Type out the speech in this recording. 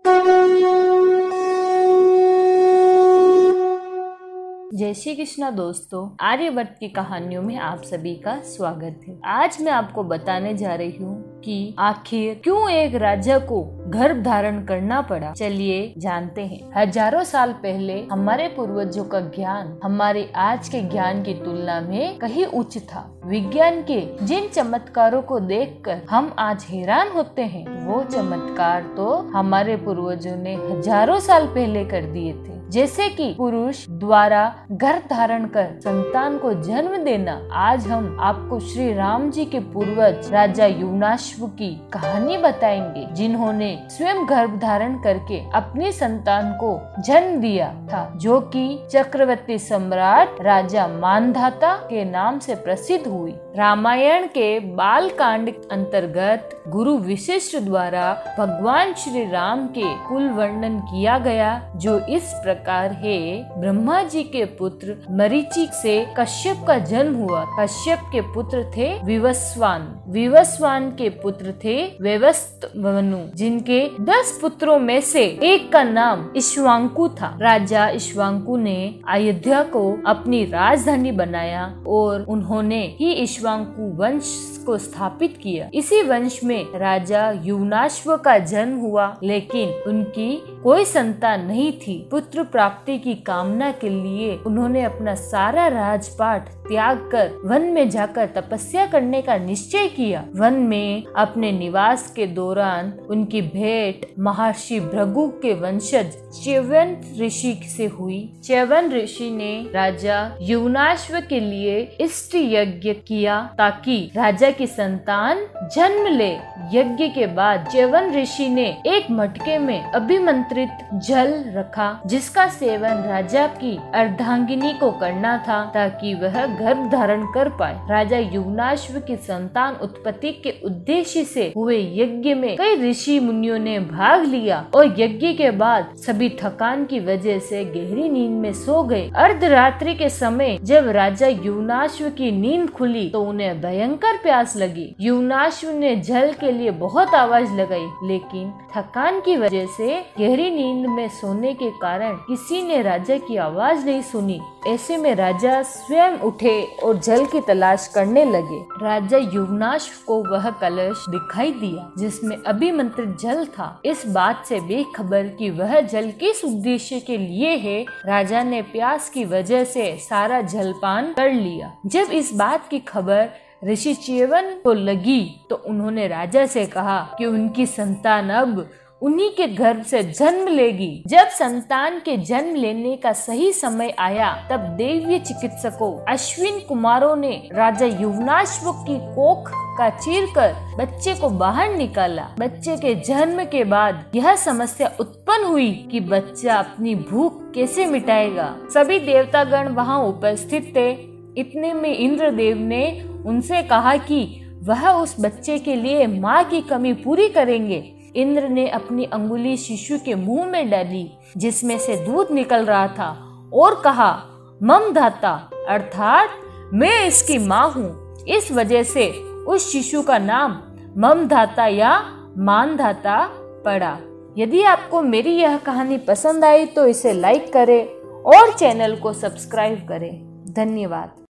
जय श्री कृष्णा दोस्तों, आर्यवर्त की कहानियों में आप सभी का स्वागत है। आज मैं आपको बताने जा रही हूँ कि आखिर क्यों एक राजा को गर्भ धारण करना पड़ा। चलिए जानते हैं। हजारों साल पहले हमारे पूर्वजों का ज्ञान हमारे आज के ज्ञान की तुलना में कहीं उच्च था। विज्ञान के जिन चमत्कारों को देखकर हम आज हैरान होते हैं, वो चमत्कार तो हमारे पूर्वजों ने हजारों साल पहले कर दिए थे। जैसे कि पुरुष द्वारा गर्भ धारण कर संतान को जन्म देना। आज हम आपको श्री राम जी के पूर्वज राजा युवनाश्व की कहानी बताएंगे, जिन्होंने स्वयं गर्भ धारण करके अपनी संतान को जन्म दिया था, जो कि चक्रवर्ती सम्राट राजा मानधाता के नाम से प्रसिद्ध हुई। रामायण के बाल कांड अंतर्गत गुरु वशिष्ठ द्वारा भगवान श्री राम के कुल वर्णन किया गया, जो इस प्रकार है। ब्रह्मा जी के पुत्र मरीचि से कश्यप का जन्म हुआ। कश्यप के पुत्र थे विवस्वान, विवस्वान के पुत्र थे वैवस्वनु, जिनके 10 पुत्रों में से एक का नाम इक्ष्वाकु था। राजा इक्ष्वाकु ने अयोध्या को अपनी राजधानी बनाया और उन्होंने ही इक्ष्वाकु वंश को स्थापित किया। इसी वंश में राजा युवनाश्व का जन्म हुआ, लेकिन उनकी कोई संतान नहीं थी। पुत्र प्राप्ति की कामना के लिए उन्होंने अपना सारा राजपाट त्याग कर वन में जाकर तपस्या करने का निश्चय किया। वन में अपने निवास के दौरान उनकी भेंट महर्षि भृगु के वंशज च्यवन ऋषि से हुई। च्यवन ऋषि ने राजा युवनाश्व के लिए इष्ट यज्ञ किया ताकि राजा की संतान जन्म ले। यज्ञ के बाद च्यवन ऋषि ने एक मटके में अभिमंत्रित जल रखा, जिसका सेवन राजा की अर्धांगिनी को करना था ताकि वह गर्भ धारण कर पाए। राजा युवनाश्व की संतान उत्पत्ति के उद्देश्य से हुए यज्ञ में कई ऋषि मुनियों ने भाग लिया और यज्ञ के बाद सभी थकान की वजह से गहरी नींद में सो गए। अर्धरात्रि के समय जब राजा युवनाश्व की नींद खुली तो उन्हें भयंकर प्यास लगी। युवनाश्व ने जल के लिए बहुत आवाज लगाई, लेकिन थकान की वजह से गहरी नींद में सोने के कारण किसी ने राजा की आवाज नहीं सुनी। ऐसे में राजा स्वयं उठे और जल की तलाश करने लगे। राजा युवनाश्व को वह कलश दिखाई दिया जिसमें अभिमंत्रित जल था। इस बात से बेखबर कि वह जल किस उद्देश्य के लिए है, राजा ने प्यास की वजह से सारा जलपान कर लिया। जब इस बात की खबर ऋषि च्यवन को लगी तो उन्होंने राजा से कहा कि उनकी संतान अब उन्हीं के गर्भ से जन्म लेगी। जब संतान के जन्म लेने का सही समय आया, तब दैवीय चिकित्सकों अश्विन कुमारों ने राजा युवनाश्व की कोख का चीरकर बच्चे को बाहर निकाला। बच्चे के जन्म के बाद यह समस्या उत्पन्न हुई कि बच्चा अपनी भूख कैसे मिटाएगा। सभी देवतागण वहां उपस्थित थे। इतने में इंद्रदेव ने उनसे कहा कि वह उस बच्चे के लिए माँ की कमी पूरी करेंगे। इंद्र ने अपनी अंगुली शिशु के मुंह में डाली, जिसमें से दूध निकल रहा था, और कहा, ममधाता, अर्थात मैं इसकी माँ हूँ। इस वजह से उस शिशु का नाम ममधाता या मानधाता पड़ा। यदि आपको मेरी यह कहानी पसंद आई तो इसे लाइक करें और चैनल को सब्सक्राइब करें। धन्यवाद।